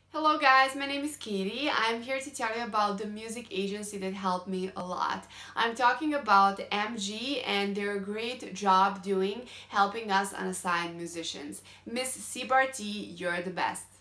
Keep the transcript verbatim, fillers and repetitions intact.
Hello guys, my name is Katie. I'm here to tell you about the music agency that helped me a lot. I'm talking about M G, and they're a great job doing helping us unsigned musicians. Miss Sebati, you're the best.